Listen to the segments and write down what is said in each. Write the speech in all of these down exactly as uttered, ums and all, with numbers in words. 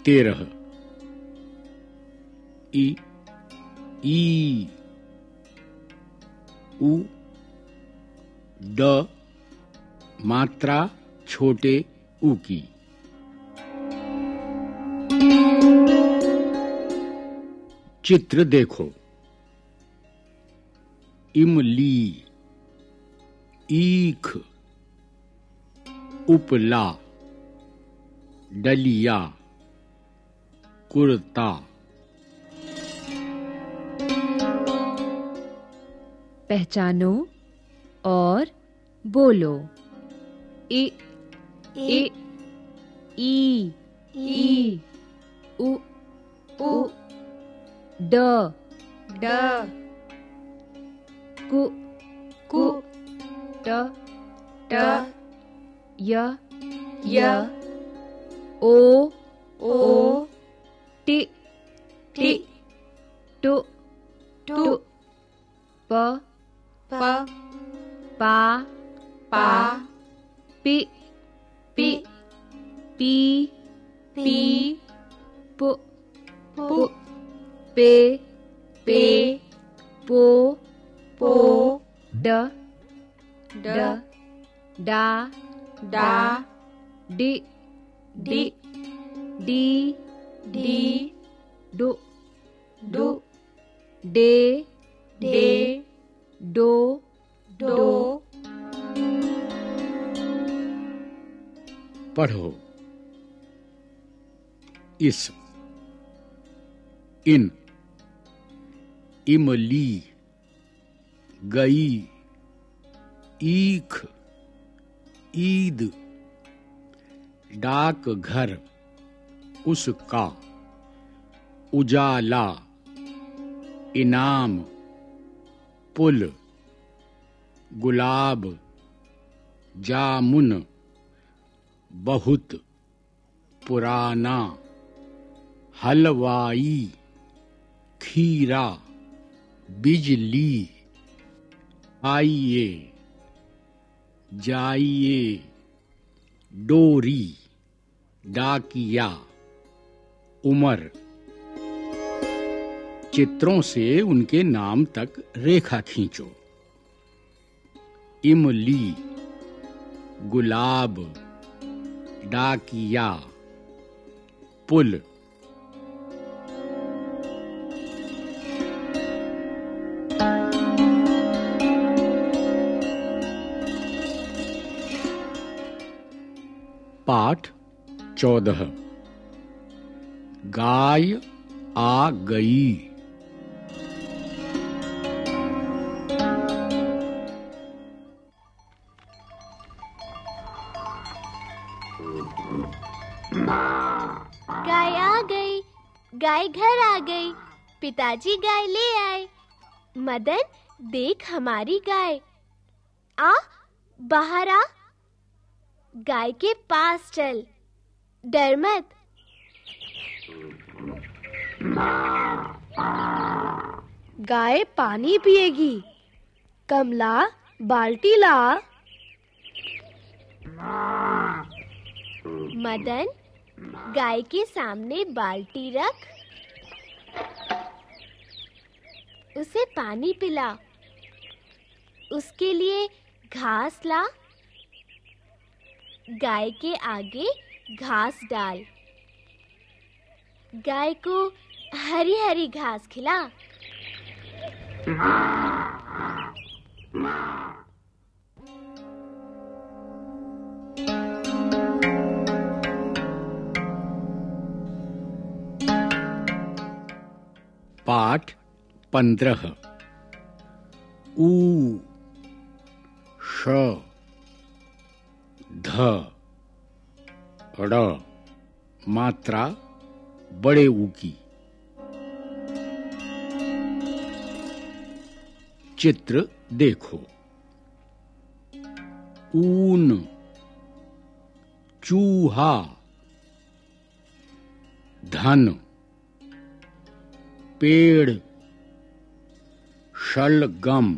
तेरह। ई ई उ ड मात्रा छोटे ऊ की। चित्र देखो। इमली, ईख, उपला, डलिया, कुर्ता। पहचानो और बोलो। इ इ ई ई उ उ ड ड कु कु ट ट य य ओ ओ ति ति टु टु प प पा पा पि पि पी पी पु पु पे पे पो पो ड ड डा डा डि डि डी डी डु डु डे डे डो डो। पढ़ो। इस, इन, इमली, गई, ईख, ईद, डाक घर, उसका, उजाला, इनाम, पुल, गुलाब, जामुन, बहुत, पुराना, हलवाई, खीरा, बिजली, आइए, जाइए, डोरी, डाकिया, उमर। चित्रों से उनके नाम तक रेखा खींचो। इमली, गुलाब, डाकिया, पुल। पाठ चौदह। गाय आ गई। गाय आ गई, गाय घर आ गई, पिताजी गाय ले आए। मदन, देख हमारी गाय। आ, बाहर आ, गाय के पास चल, डर मत। गाय पानी पिएगी। कमला, बाल्टी ला। मदन, गाय के सामने बाल्टी रख, उसे पानी पिला। उसके लिए घास ला, गाय के आगे घास डाल। गाय को हरी हरी घास खिला। पाठ पंद्रह। ऊ, श, ध, ड़, मात्रा बड़े ऊ की। चित्र देखो। ऊन, चूहा, धन, पेड़, शलगम।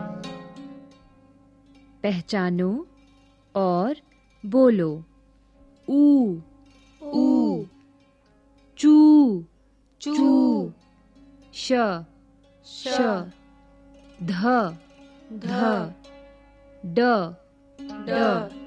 पहचानो और बोलो। ऊ ऊ चू चू श श ध ध ड ड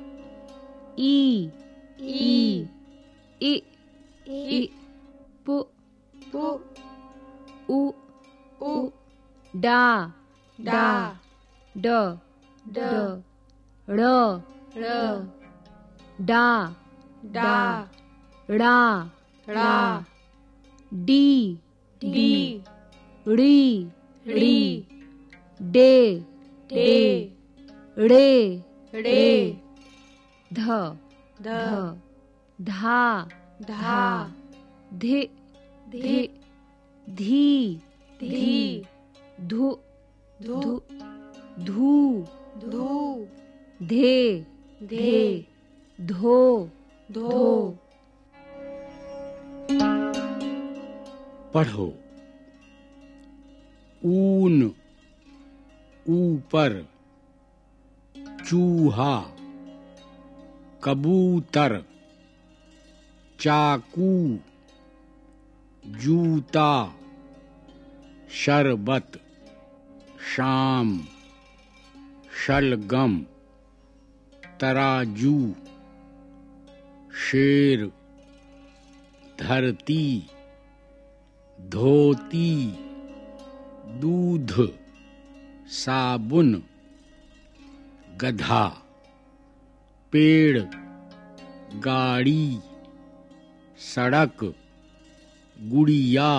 ई ई इ इ पु पु उ उ डा डा ड ड ड़ ड़ डा डा ड़ा ड़ा डी डी ड़ी ड़ी डे डे ड़े ड़े ध ध धा धा धि धि धी धी धु धु धू धू धे धे धो धो पढ़ो। ऊन ऊपर, चूहा, कबूतर, चाकू, जूता, शरबत, शाम, शलगम, तराजू, शेर, धरती, धोती, दूध, साबुन, गधा, पेड़, गाड़ी, सड़क, गुड़िया।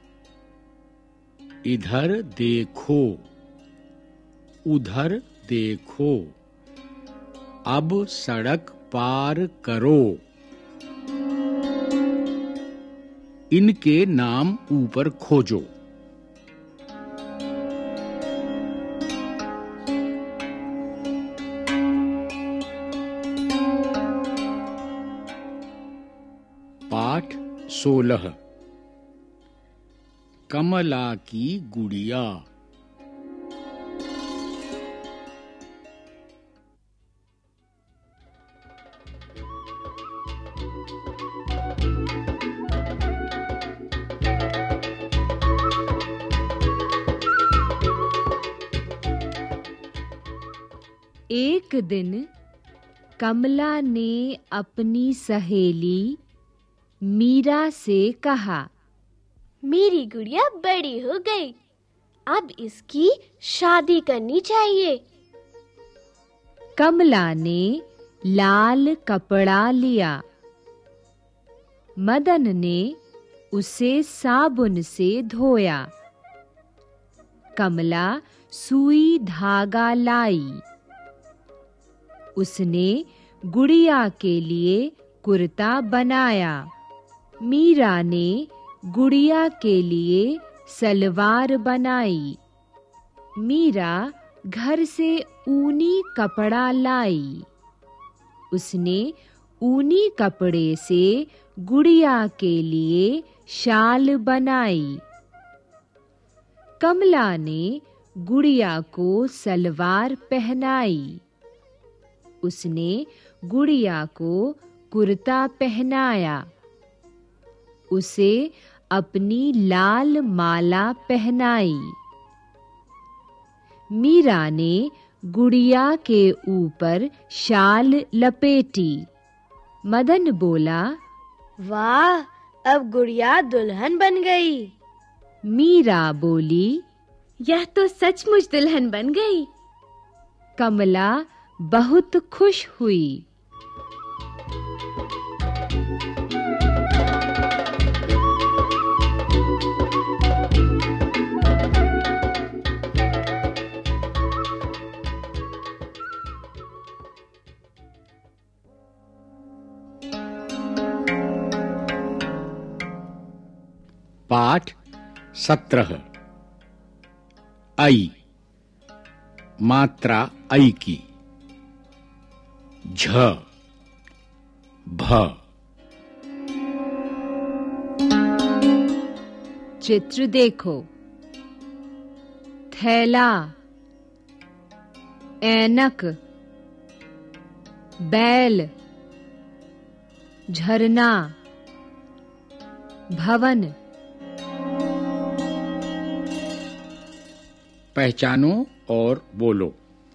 इधर देखो, उधर देखो, अब सड़क पार करो। इनके नाम ऊपर खोजो। पाठ सोलह। कमला की गुड़िया। एक दिन कमला ने अपनी सहेली मीरा से कहा, मेरी गुड़िया बड़ी हो गई, अब इसकी शादी करनी चाहिए। कमला ने लाल कपड़ा लिया। मदन ने उसे साबुन से धोया। कमला सुई धागा लाई। उसने गुड़िया के लिए कुर्ता बनाया। मीरा ने गुड़िया के लिए सलवार बनाई। मीरा घर से ऊनी कपड़ा लाई। उसने ऊनी कपड़े से गुड़िया के लिए शाल बनाई। कमला ने गुड़िया को सलवार पहनाई। उसने गुड़िया को कुर्ता पहनाया। उसे अपनी लाल माला पहनाई। मीरा ने गुड़िया के ऊपर शाल लपेटी। मदन बोला, वाह, अब गुड़िया दुल्हन बन गई। मीरा बोली, यह तो सचमुच दुल्हन बन गई। कमला बहुत खुश हुई। पाठ सत्रह। ऐ, मात्रा ऐ की। झ, भ। चित्र देखो। थैला, ऐनक, बैल, झरना, भवन। पहचानो और बोलो।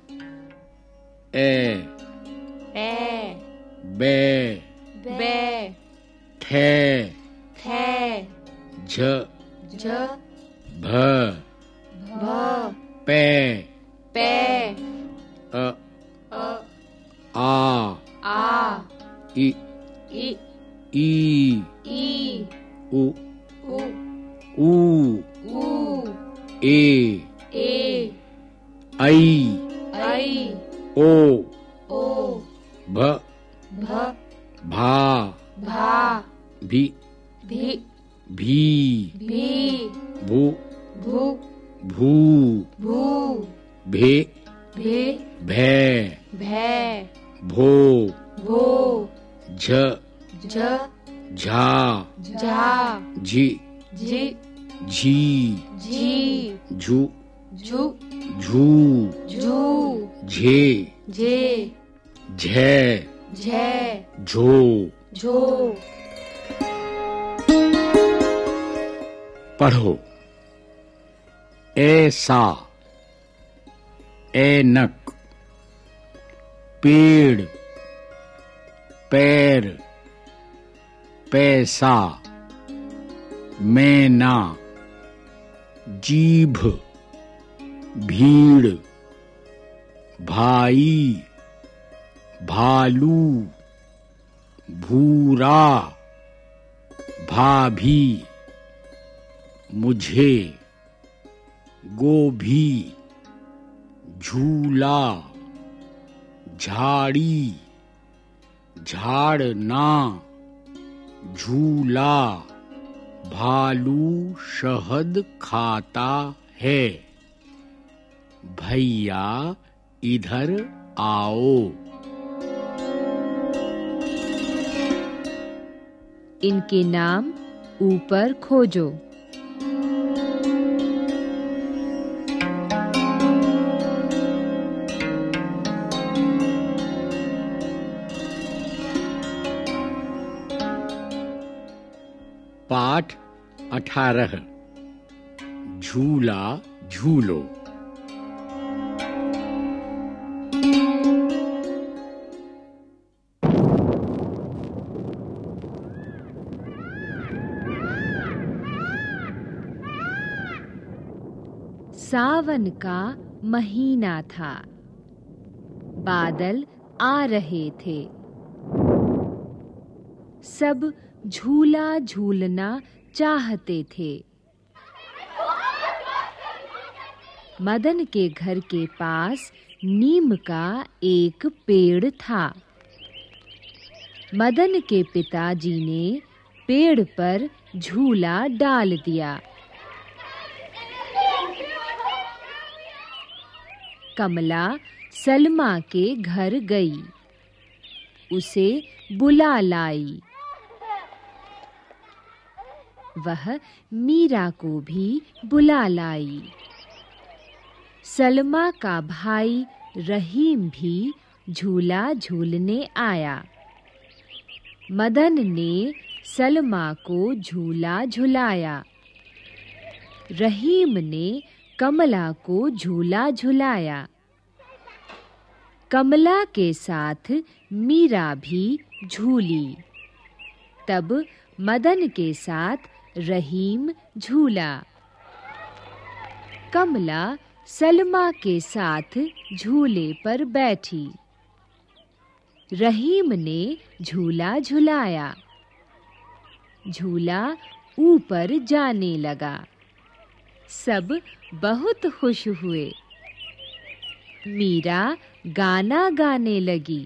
ए, ए, बे, बे, थे, थे, झ, झ, भ, भ, पे, पे, अ, अ, आ, आ, इ, इ, ई, ई, उ, उ, ऊ, ऊ, ए, ए, ऐ, ऐ, ओ, ओ, भ, भ, भा, भा, भी, भी, भी, भी, भू, भू, भू, भू, भे, भे, भै, भै, भो, भो, झ, झ, झा, झा, झी, झी, झी, झी, झू, झू, झू, झू, झे, झे, झै, झै, झो। झो। पढ़ो। ऐसा, ऐनक, पेड़, पैर, पैसा, मैना, जीभ, भीड़, भाई, भालू, भूरा, भाभी, मुझे, गोभी, झूला, झाड़ी, झाड़ना, झूला, भालू शहद खाता है। भैया इधर आओ। इनके नाम ऊपर खोजो। पाठ अठारह। झूला झूलो। सावन का महीना था। बादल आ रहे थे। सब झूला झूलना चाहते थे। मदन के घर के पास नीम का एक पेड़ था। मदन के पिताजी ने पेड़ पर झूला डाल दिया। कमला सलमा के घर गई। उसे बुला लाई। वह मीरा को भी बुला लाई। सलमा का भाई रहीम भी झूला झूलने आया। मदन ने सलमा को झूला झुलाया। रहीम ने कमला को झूला झुलाया। कमला के साथ मीरा भी झूली। तब मदन के साथ रहीम झूला। कमला सलमा के साथ झूले पर बैठी। रहीम ने झूला झुलाया। झूला ऊपर जाने लगा। सब बहुत खुश हुए। मीरा गाना गाने लगी।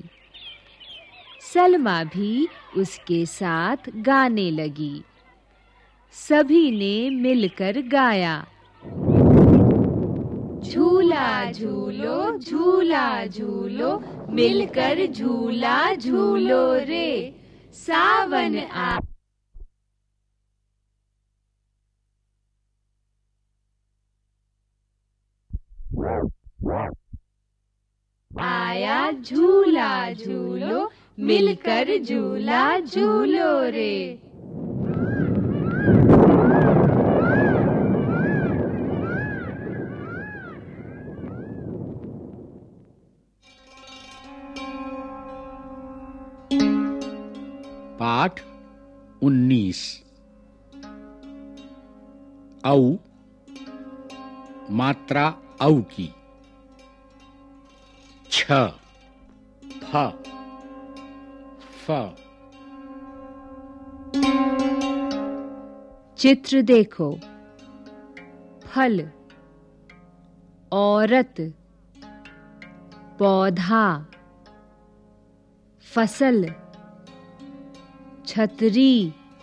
सलमा भी उसके साथ गाने लगी। सभी ने मिलकर गाया। झूला झूलो झूला झूलो मिलकर झूला झूलो रे। सावन आ आया झूला झूलो मिलकर झूला झूलो रे। पाठ उन्नीस। औ मात्रा औ की। छ, फ, फ। चित्र देखो। फल, औरत, पौधा, फसल, छतरी।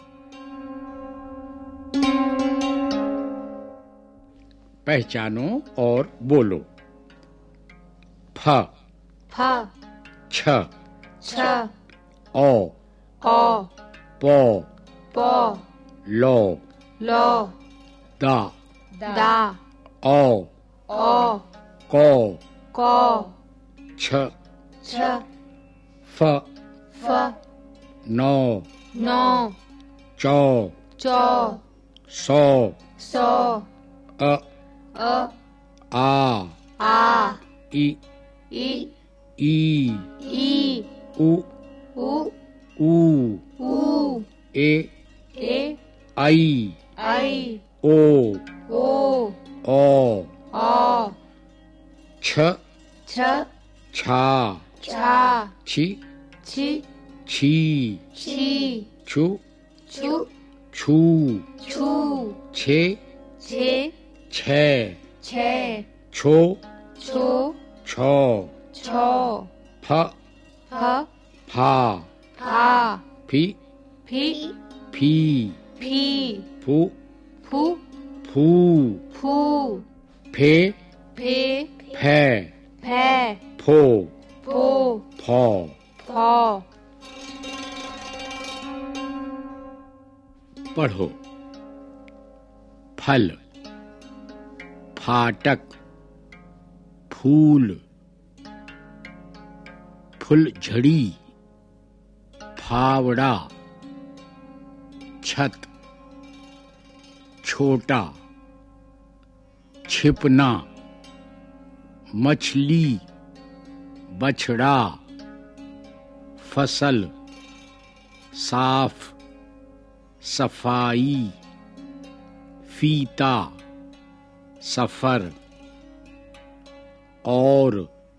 पहचानो और बोलो। फ, फ, छ, छ, औ, औ, पौ, पौ, लो, लो, दा, दा, औ, औ, कौ, कौ, छ, छ, फ, फ, नौ, नौ, चौ, चौ, सौ, सौ, अ, अ, आ, आ, इ, ई, ई, ई, उ, उ, ऊ, ऊ, ए, ए, आई, आई, ओ, ओ, औ, औ, छ, छ, छा, छा, छी, छी, छी, छी, छु, छु, छू, छू, छे, छे, छे, छे, छो, छो, छो, छो, फ, फ, फा, फा, फी, फी, फी, फी, फू, फू, फू, फू, फे, फे, फे, फे, फो, फो, फौ। फो। पढ़ो। फल, फाटक, फूल, फुलझड़ी, फावड़ा, छत, छोटा, छिपना, मछली, बछड़ा, फसल, साफ, सफाई, फीता, सफर, और,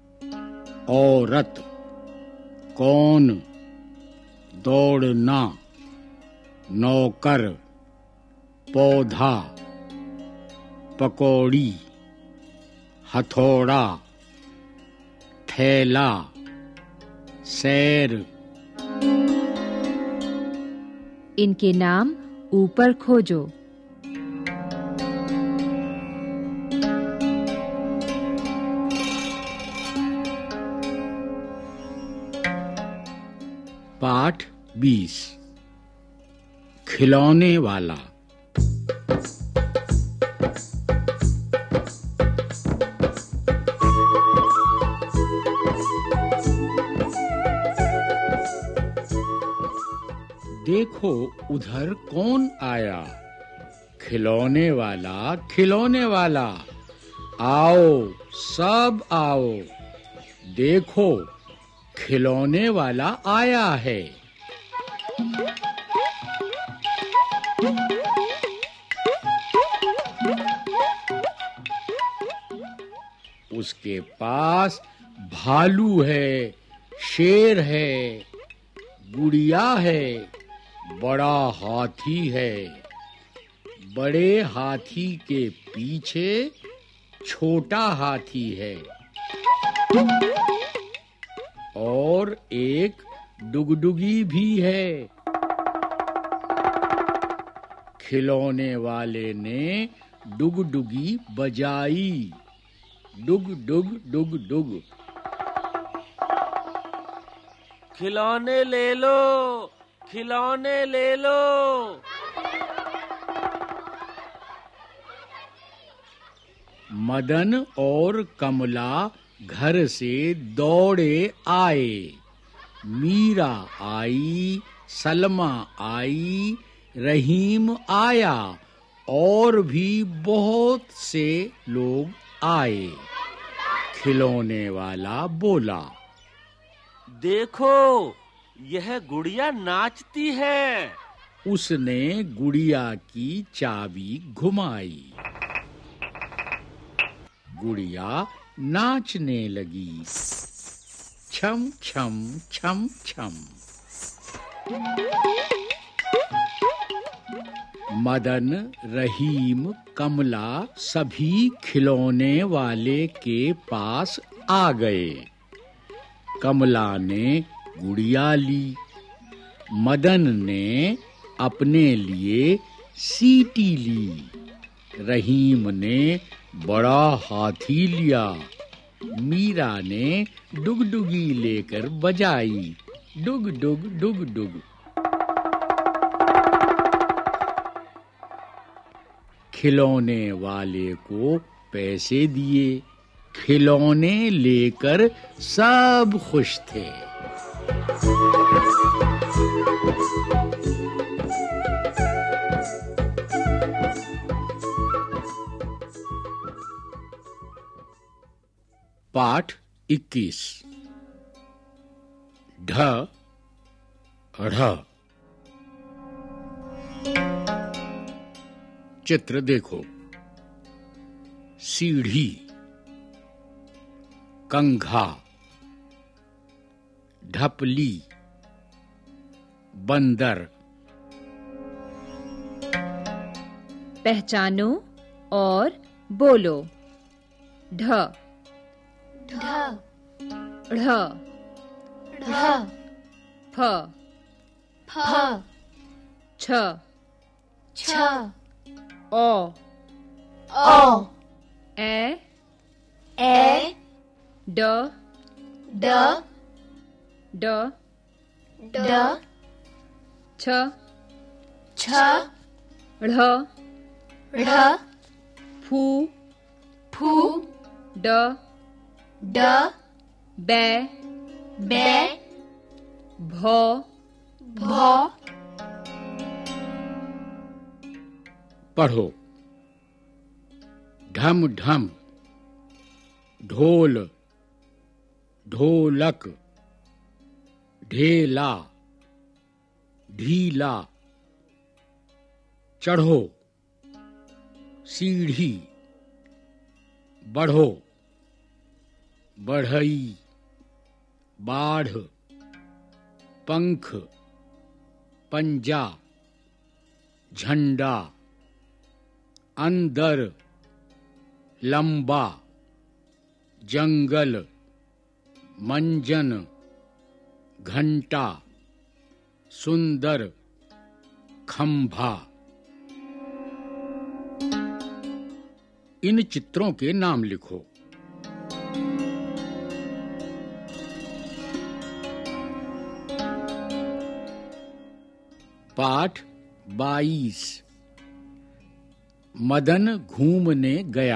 औरत, कौन, दौड़ना, नौकर, पौधा, पकौड़ी, हथौड़ा, थैला, सैर। इनके नाम ऊपर खोजो। पाठ बीस। खिलौने वाला। देखो उधर कौन आया। खिलौने वाला, खिलौने वाला, आओ सब आओ। देखो खिलौने वाला आया है। उसके पास भालू है, शेर है, गुड़िया है, बड़ा हाथी है। बड़े हाथी के पीछे छोटा हाथी है और एक डुगडुगी भी है। खिलौने वाले ने डुगडुगी बजाई। डुग डुग डुग डुग। खिलौने ले लो, खिलौने ले लो। मदन और कमला घर से दौड़े आए। मीरा आई, सलमा आई, रहीम आया और भी बहुत से लोग आए। खिलौने वाला बोला, देखो यह गुड़िया नाचती है। उसने गुड़िया की चाबी घुमाई। गुड़िया नाचने लगी, छम छम छम छम। मदन, रहीम, कमला सभी खिलौने वाले के पास आ गए। कमला ने गुड़िया ली, मदन ने अपने लिए सीटी ली, रहीम ने बड़ा हाथी लिया, मीरा ने डुगडुगी लेकर बजाई, डुग डुग डुग डुग। खिलौने वाले को पैसे दिए। खिलौने लेकर सब खुश थे। पाठ इक्कीस। ढ ढ़। चित्र देखो। सीढ़ी, कंघा, ढपली, बंदर। पहचानो और बोलो। ढ ढ ढ़ ढ फ फ छ छ ओ ओ ए ए ड ड ड ड छ छ ढ़ ढ़ फू फू ड ड बै बै भौ भौ। पढ़ो। ढम ढम, ढोल, ढोलक, ढेला, ढीला। चढ़ो, सीढ़ी, बढ़ो, बढ़ई, बाढ़, पंख, पंजा, झंडा, अंदर, लंबा, जंगल, मंजन, घंटा, सुंदर, खंभा। इन चित्रों के नाम लिखो। पाठ बाईस। मदन घूमने गया।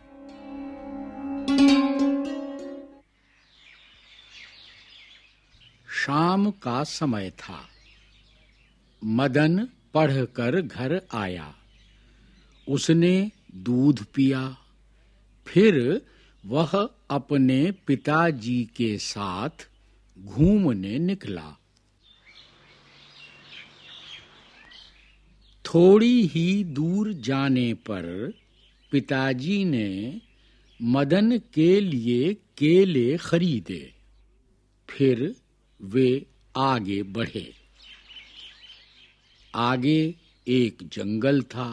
शाम का समय था। मदन पढ़कर घर आया। उसने दूध पिया। फिर वह अपने पिताजी के साथ घूमने निकला। थोड़ी ही दूर जाने पर पिताजी ने मदन के लिए केले खरीदे। फिर वे आगे बढ़े। आगे एक जंगल था।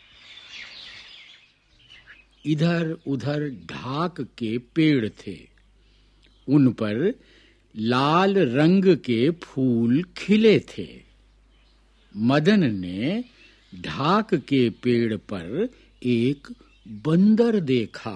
इधर-उधर ढाक के पेड़ थे। उन पर लाल रंग के फूल खिले थे। मदन ने ढाक के पेड़ पर एक बंदर देखा।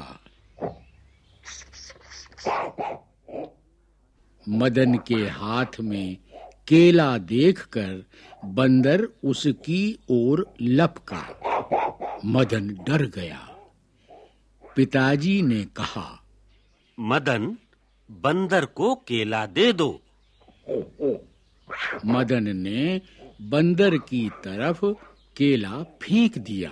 मदन के हाथ में केला देखकर बंदर उसकी ओर लपका। मदन डर गया। पिताजी ने कहा, मदन, बंदर को केला दे दो। मदन ने बंदर की तरफ केला फेंक दिया।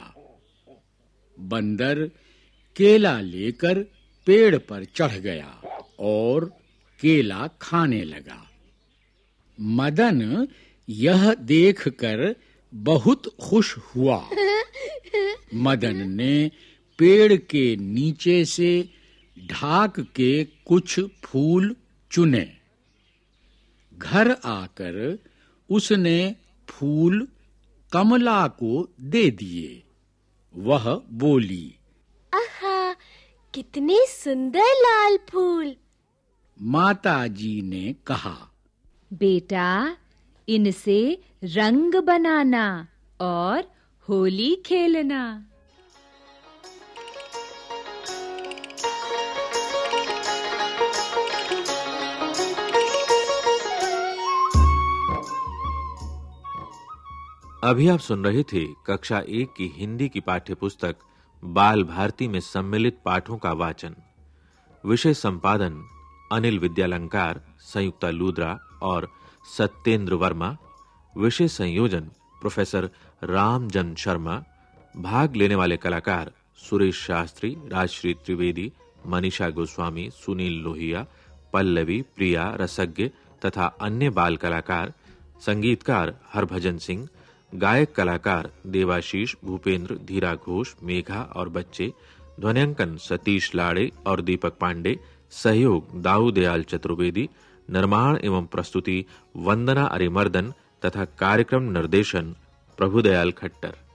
बंदर केला लेकर पेड़ पर चढ़ गया और केला खाने लगा। मदन यह देखकर बहुत खुश हुआ। मदन ने पेड़ के नीचे से ढाक के कुछ फूल चुने। घर आकर उसने फूल कमला को दे दिए। वह बोली, आहा, कितने सुंदर लाल फूल। माताजी ने कहा, बेटा, इनसे रंग बनाना और होली खेलना। अभी आप सुन रहे थे कक्षा एक की हिंदी की पाठ्य पुस्तक बाल भारती में सम्मिलित पाठों का वाचन। विषय संपादन अनिल विद्यालंकार, संयुक्ता लूद्रा और सत्येंद्र वर्मा। विषय संयोजन प्रोफेसर रामजन शर्मा। भाग लेने वाले कलाकार सुरेश शास्त्री, राजश्री त्रिवेदी, मनीषा गोस्वामी, सुनील लोहिया, पल्लवी, प्रिया, रसज्ञ तथा अन्य बाल कलाकार। संगीतकार हरभजन सिंह। गायक कलाकार देवाशीष, भूपेंद्र, धीरा घोष, मेघा और बच्चे। ध्वन्यांकन सतीश लाड़े और दीपक पांडे। सहयोग दाऊ दयाल चतुर्वेदी। निर्माण एवं प्रस्तुति वंदना अरिमर्दन तथा कार्यक्रम निर्देशन प्रभुदयाल खट्टर।